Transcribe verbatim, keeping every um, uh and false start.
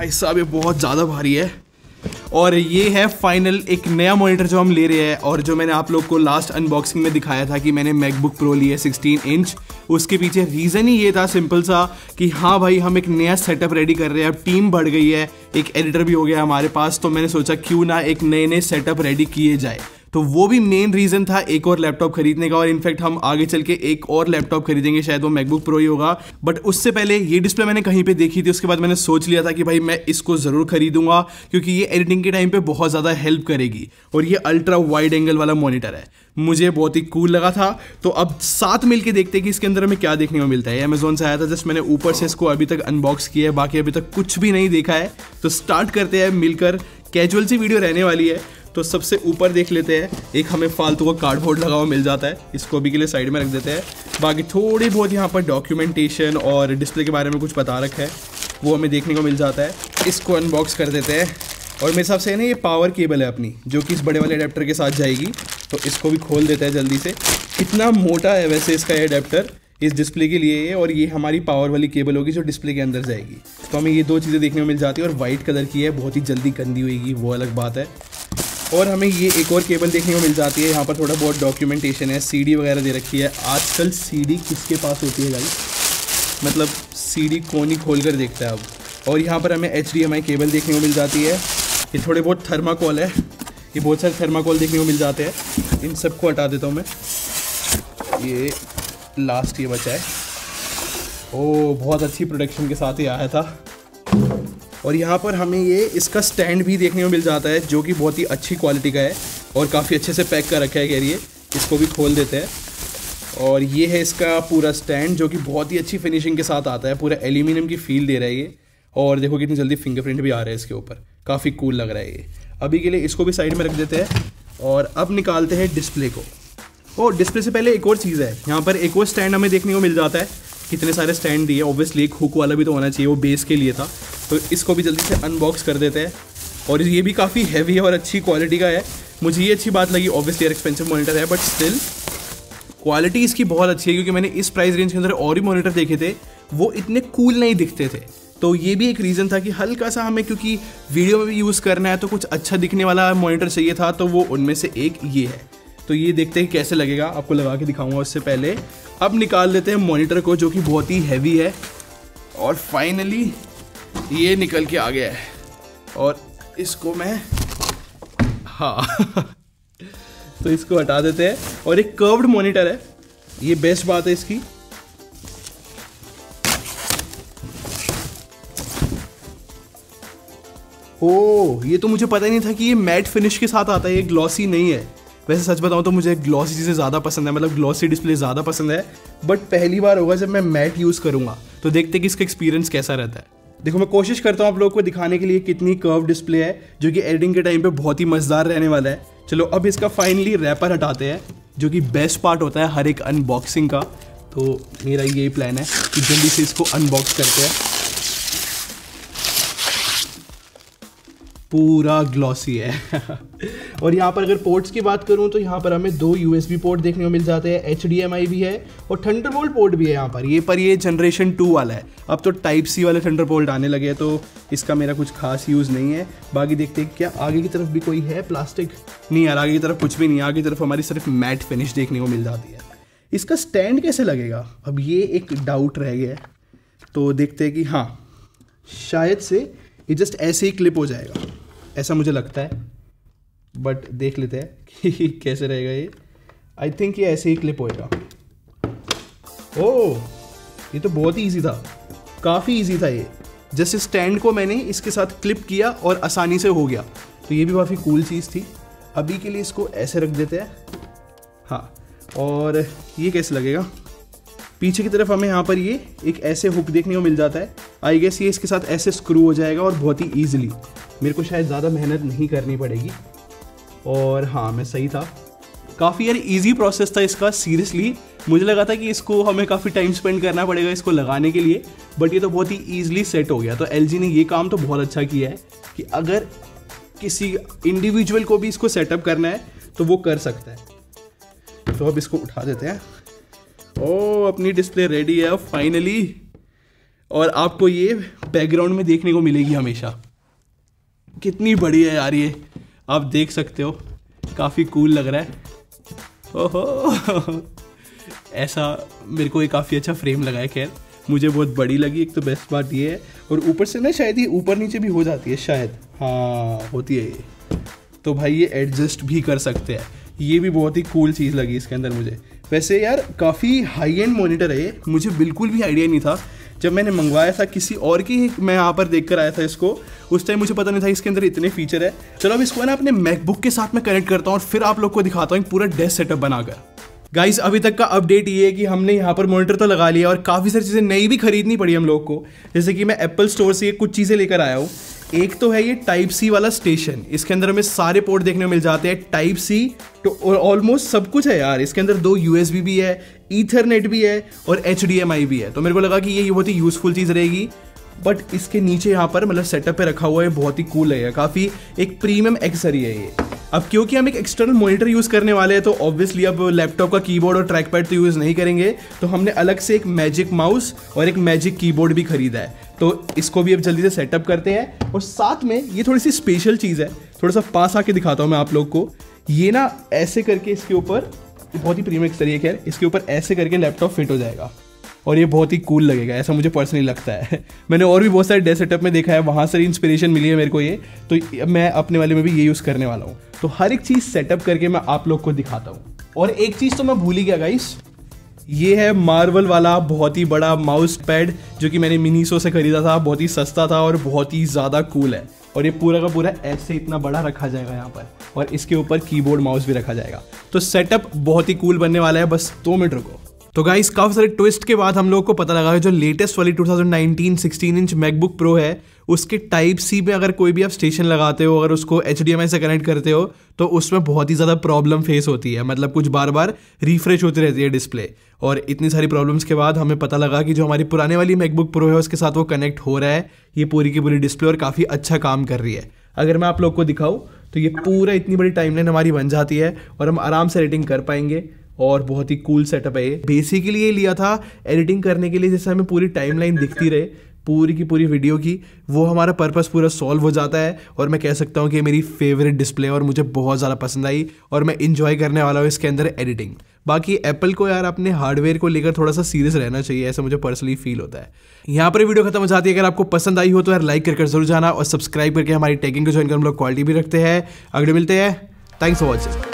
भाई साहब ये बहुत ज़्यादा भारी है। और ये है फाइनल एक नया मॉनिटर जो हम ले रहे हैं, और जो मैंने आप लोग को लास्ट अनबॉक्सिंग में दिखाया था कि मैंने मैकबुक प्रो ली है सिक्सटीन इंच। उसके पीछे रीज़न ही ये था सिंपल सा कि हाँ भाई हम एक नया सेटअप रेडी कर रहे हैं, अब टीम बढ़ गई है, एक एडिटर भी हो गया हमारे पास, तो मैंने सोचा क्यों ना एक नए नए सेटअप रेडी किए जाए। तो वो भी मेन रीज़न था एक और लैपटॉप खरीदने का, और इनफैक्ट हम आगे चल के एक और लैपटॉप खरीदेंगे, शायद वो मैकबुक प्रो ही होगा। बट उससे पहले ये डिस्प्ले मैंने कहीं पे देखी थी, उसके बाद मैंने सोच लिया था कि भाई मैं इसको ज़रूर खरीदूंगा क्योंकि ये एडिटिंग के टाइम पे बहुत ज़्यादा हेल्प करेगी। और ये अल्ट्रा वाइड एंगल वाला मॉनिटर है, मुझे बहुत ही कूल लगा था। तो अब साथ मिल के देखते हैं कि इसके अंदर हमें क्या देखने को मिलता है। अमेजोन से आया था, जस्ट मैंने ऊपर से इसको अभी तक अनबॉक्स किया है, बाकी अभी तक कुछ भी नहीं देखा है। तो स्टार्ट करते हैं मिलकर, कैजुअल सी वीडियो रहने वाली है। तो सबसे ऊपर देख लेते हैं, एक हमें फालतू का कार्डबोर्ड लगा हुआ मिल जाता है, इसको अभी के लिए साइड में रख देते हैं। बाकी थोड़ी बहुत यहाँ पर डॉक्यूमेंटेशन और डिस्प्ले के बारे में कुछ बता रखा है, वो हमें देखने को मिल जाता है। इसको अनबॉक्स कर देते हैं। और मेरे हिसाब से ना ये पावर केबल है अपनी, जो कि इस बड़े वाले अडेप्टर के साथ जाएगी। तो इसको भी खोल देते हैं जल्दी से। कितना मोटा है वैसे इसका ये अडेप्टर इस डिस्प्ले के लिए है, और ये हमारी पावर वाली केबल होगी जो डिस्प्ले के अंदर जाएगी। तो हमें ये दो चीज़ें देखने को मिल जाती है, और वाइट कलर की है, बहुत ही जल्दी गंदी होगी वो अलग बात है। और हमें ये एक और केबल देखने को मिल जाती है, यहाँ पर थोड़ा बहुत डॉक्यूमेंटेशन है, सीडी वगैरह दे रखी है। आजकल सीडी किसके पास होती है गाइस, मतलब सीडी कौन ही खोल कर देखता है अब। और यहाँ पर हमें H D M I cable देखने को मिल जाती है। ये थोड़े बहुत थर्माकोल है, ये बहुत सारे थर्माकोल देखने को मिल जाते हैं। इन सबको हटा देता हूँ मैं, ये लास्ट ये बचा है। ओ बहुत अच्छी प्रोडक्शन के साथ ही आया था। और यहाँ पर हमें ये इसका स्टैंड भी देखने को मिल जाता है, जो कि बहुत ही अच्छी क्वालिटी का है और काफ़ी अच्छे से पैक कर रखा है कह रही है। इसको भी खोल देते हैं। और ये है इसका पूरा स्टैंड, जो कि बहुत ही अच्छी फिनिशिंग के साथ आता है, पूरा एल्यूमिनियम की फील दे रहा है ये। और देखो कितनी जल्दी फिंगरप्रिंट भी आ रहा है इसके ऊपर, काफ़ी कूल लग रहा है ये। अभी के लिए इसको भी साइड में रख देते हैं, और अब निकालते हैं डिस्प्ले को। और डिस्प्ले से पहले एक और चीज़ है, यहाँ पर एक और स्टैंड हमें देखने को मिल जाता है। कितने सारे स्टैंड दिए, ऑब्वियसली एक हुक वाला भी तो होना चाहिए, वो बेस के लिए था। तो इसको भी जल्दी से अनबॉक्स कर देते हैं। और ये भी काफ़ी हैवी है और अच्छी क्वालिटी का है, मुझे ये अच्छी बात लगी। ऑब्वियसली एक्सपेंसिव मॉनिटर है, बट स्टिल क्वालिटी इसकी बहुत अच्छी है, क्योंकि मैंने इस प्राइस रेंज के अंदर और भी मॉनिटर देखे थे, वो इतने कूल नहीं दिखते थे। तो ये भी एक रीज़न था कि हल्का सा हमें, क्योंकि वीडियो में भी यूज़ करना है, तो कुछ अच्छा दिखने वाला मॉनिटर चाहिए था, तो वो उनमें से एक ये है। तो ये देखते हैं कैसे लगेगा, आपको लगा के दिखाऊंगा। उससे पहले अब निकाल लेते हैं मॉनिटर को, जो कि बहुत ही हैवी है। और फाइनली ये निकल के आ गया है, और इसको मैं हाँ तो इसको हटा देते हैं। और एक कर्व्ड मॉनिटर है, ये बेस्ट बात है इसकी। ओह ये तो मुझे पता ही नहीं था कि ये मैट फिनिश के साथ आता है, ये ग्लॉसी नहीं है। वैसे सच बताऊं तो मुझे ग्लॉसी चीज़ें ज़्यादा पसंद है, मतलब ग्लॉसी डिस्प्ले ज़्यादा पसंद है, बट पहली बार होगा जब मैं मैट यूज़ करूंगा, तो देखते हैं कि इसका एक्सपीरियंस कैसा रहता है। देखो मैं कोशिश करता हूँ आप लोगों को दिखाने के लिए कितनी कर्व डिस्प्ले है, जो कि एडिटिंग के टाइम पे बहुत ही मज़ेदार रहने वाला है। चलो अब इसका फाइनली रैपर हटाते हैं, जो कि बेस्ट पार्ट होता है हर एक अनबॉक्सिंग का। तो मेरा यही प्लान है कि जल्दी से इसको अनबॉक्स करते हैं। पूरा ग्लॉसी है और यहाँ पर अगर पोर्ट्स की बात करूँ तो यहाँ पर हमें दो यूएसबी पोर्ट देखने को मिल जाते हैं, एच डी एम आई भी है और थंडरबोल्ट पोर्ट भी है यहाँ पर। ये पर ये जनरेशन टू वाला है, अब तो टाइप सी वाले थंडरबोल्ट आने लगे हैं, तो इसका मेरा कुछ खास यूज़ नहीं है। बाकी देखते हैं क्या आगे की तरफ भी कोई है प्लास्टिक, नहीं यार आगे की तरफ कुछ भी नहीं, आगे की तरफ हमारी सिर्फ मैट फिनिश देखने को मिल जाती है। इसका स्टैंड कैसे लगेगा, अब ये एक डाउट रह गया है। तो देखते हैं कि हाँ शायद से ये जस्ट ऐसे ही क्लिप हो जाएगा, ऐसा मुझे लगता है, बट देख लेते हैं कि कैसे रहेगा ये। आई थिंक ये ऐसे ही क्लिप होएगा। ओह ये तो बहुत ही ईजी था, काफ़ी ईजी था ये। जैसे स्टैंड को मैंने इसके साथ क्लिप किया और आसानी से हो गया, तो ये भी काफ़ी कूल चीज़ थी। अभी के लिए इसको ऐसे रख देते हैं। हाँ और ये कैसे लगेगा, पीछे की तरफ हमें यहाँ पर ये एक ऐसे हुक देखने को मिल जाता है। आई गेस ये इसके साथ ऐसे स्क्रू हो जाएगा और बहुत ही ईजिली, मेरे को शायद ज़्यादा मेहनत नहीं करनी पड़ेगी। और हाँ मैं सही था, काफ़ी यार इजी प्रोसेस था इसका। सीरियसली मुझे लगा था कि इसको हमें काफ़ी टाइम स्पेंड करना पड़ेगा इसको लगाने के लिए, बट ये तो बहुत ही ईजिली सेट हो गया। तो एल जी ने ये काम तो बहुत अच्छा किया है कि अगर किसी इंडिविजुअल को भी इसको सेटअप करना है तो वो कर सकता है। तो अब इसको उठा देते हैं। ओ अपनी डिस्प्ले रेडी है फाइनली। और आपको ये बैकग्राउंड में देखने को मिलेगी हमेशा। कितनी बड़ी है यार ये, आप देख सकते हो, काफ़ी कूल लग रहा है। ओहो ऐसा मेरे को ये काफ़ी अच्छा फ्रेम लगा है। खैर मुझे बहुत बड़ी लगी, एक तो बेस्ट बात ये है। और ऊपर से ना शायद ये ऊपर नीचे भी हो जाती है शायद, हाँ होती है ये। तो भाई ये एडजस्ट भी कर सकते हैं, ये भी बहुत ही कूल चीज़ लगी इसके अंदर मुझे। वैसे यार काफ़ी हाई एंड मॉनिटर है ये, मुझे बिल्कुल भी आइडिया नहीं था जब मैंने मंगवाया था किसी और की, मैं यहाँ पर देख कर आया था इसको, उस टाइम मुझे पता नहीं था इसके अंदर इतने फीचर है। चलो अब इसको ना अपने मैकबुक के साथ में कनेक्ट करता हूँ और फिर आप लोग को दिखाता हूँ पूरा डेस्क सेटअप बनाकर। गाइस अभी तक का अपडेट ये है कि हमने यहाँ पर मॉनिटर तो लगा लिया और काफ़ी सारी चीज़ें नई भी खरीदनी पड़ी हम लोग को। जैसे कि मैं एप्पल स्टोर से कुछ चीज़ें लेकर आया हूँ। एक तो है ये टाइप सी वाला स्टेशन, इसके अंदर हमें सारे पोर्ट देखने को मिल जाते हैं। टाइप सी तो ऑलमोस्ट सब कुछ है यार इसके अंदर। दो यूएसबी भी है, ईथरनेट भी है और एच डी एम आई भी है। तो मेरे को लगा कि ये बहुत ही यूजफुल चीज़ रहेगी। बट इसके नीचे यहाँ पर मतलब सेटअप पे रखा हुआ है, बहुत ही कूल है, काफ़ी एक प्रीमियम एक्सेसरी है ये। अब क्योंकि हम एक एक्सटर्नल मॉनिटर यूज़ करने वाले हैं तो ऑब्वियसली अब लैपटॉप का कीबोर्ड और ट्रैक पैड तो यूज़ नहीं करेंगे, तो हमने अलग से एक मैजिक माउस और एक मैजिक कीबोर्ड भी खरीदा है। तो इसको भी अब जल्दी से सेटअप करते हैं। और साथ में ये थोड़ी सी स्पेशल चीज़ है, थोड़ा सा पास आके दिखाता हूँ मैं आप लोग को। ये ना ऐसे करके इसके ऊपर, बहुत ही प्रीमियम एक्सेसरी है खैर, इसके ऊपर ऐसे करके लैपटॉप फिट हो जाएगा और ये बहुत ही कूल लगेगा, ऐसा मुझे पर्सनली लगता है। मैंने और भी बहुत सारे डेस्क सेटअप में देखा है, वहाँ से इंस्पिरेशन मिली है मेरे को ये, तो मैं अपने वाले में भी ये यूज़ करने वाला हूँ। तो हर एक चीज़ सेटअप करके मैं आप लोग को दिखाता हूँ। और एक चीज़ तो मैं भूल ही गया गाइस, ये है मार्वल वाला बहुत ही बड़ा माउस पैड जो कि मैंने मिनीसो से खरीदा था, बहुत ही सस्ता था और बहुत ही ज़्यादा कूल है। और ये पूरा का पूरा ऐसे इतना बड़ा रखा जाएगा यहाँ पर, और इसके ऊपर कीबोर्ड माउस भी रखा जाएगा। तो सेटअप बहुत ही कूल बनने वाला है, बस दो मिनट रुको। तो गाइस काफ़ी सारे ट्विस्ट के बाद हम लोग को पता लगा है जो लेटेस्ट वाली two thousand nineteen sixteen inch MacBook Pro है उसके टाइप सी पे अगर कोई भी आप स्टेशन लगाते हो, अगर उसको एच डी एम आई से कनेक्ट करते हो तो उसमें बहुत ही ज़्यादा प्रॉब्लम फेस होती है। मतलब कुछ बार बार रिफ्रेश होती रहती है डिस्प्ले। और इतनी सारी प्रॉब्लम्स के बाद हमें पता लगा कि जो हमारी पुराने वाली मैकबुक प्रो है उसके साथ वो कनेक्ट हो रहा है, ये पूरी की पूरी डिस्प्ले और काफ़ी अच्छा काम कर रही है। अगर मैं आप लोग को दिखाऊँ तो ये पूरा इतनी बड़ी टाइमलाइन हमारी बन जाती है और हम आराम से एडिटिंग कर पाएंगे। और बहुत ही कूल सेटअप है ये। बेसिकली ये लिया था एडिटिंग करने के लिए, जैसे हमें पूरी टाइमलाइन दिखती रहे पूरी की पूरी वीडियो की, वो हमारा पर्पस पूरा सॉल्व हो जाता है। और मैं कह सकता हूँ कि मेरी फेवरेट डिस्प्ले और मुझे बहुत ज़्यादा पसंद आई और मैं इंजॉय करने वाला हूँ इसके अंदर एडिटिंग। बाकी एप्पल को यार अपने हार्डवेयर को लेकर थोड़ा सा सीरियस रहना चाहिए, ऐसा मुझे पर्सनली फील होता है। यहाँ पर वीडियो खत्म हो जाती है। अगर आपको पसंद आई हो तो यार लाइक करके जरूर जाना और सब्सक्राइब करके हमारी टैगिंग को ज्वाइन कर, हम लोग क्वालिटी भी रखते हैं। अगले मिलते हैं, थैंक्स फॉर वॉचिंग।